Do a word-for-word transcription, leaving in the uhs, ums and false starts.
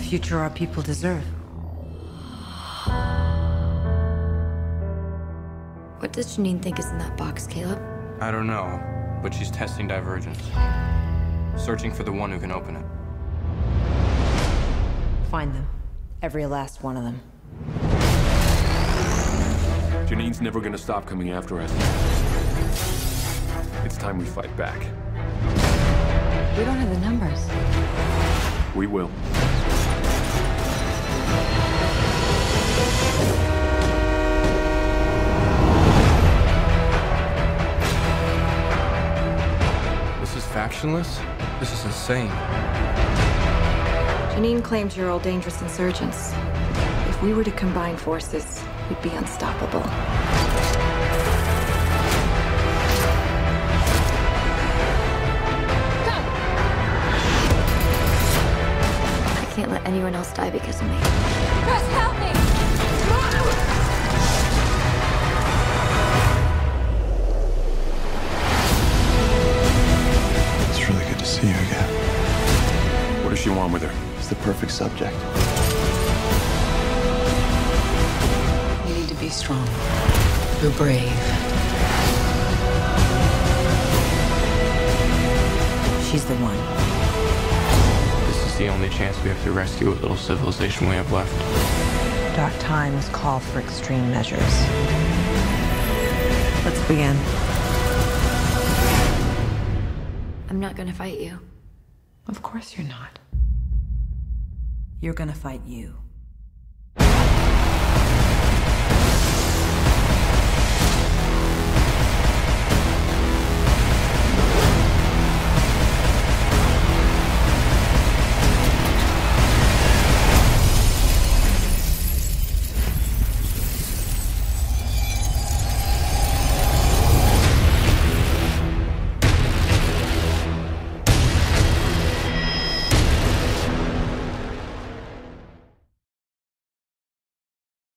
future our people deserve. What does Janine think is in that box, Caleb? I don't know, but she's testing divergence. Searching for the one who can open it. Find them. Every last one of them. Janine's never gonna stop coming after us. It's time we fight back. We don't have the numbers. We will. This is factionless? This is insane. Janine claims you're all dangerous insurgents. If we were to combine forces, we'd be unstoppable. I can't let anyone else die because of me. Chris, help me! It's really good to see you again. What does she want with her? He's the perfect subject. You need to be strong. You're brave. She's the one. This is the only chance we have to rescue what little civilization we have left. Dark times call for extreme measures. Let's begin. I'm not gonna fight you. Of course you're not. You're gonna fight you.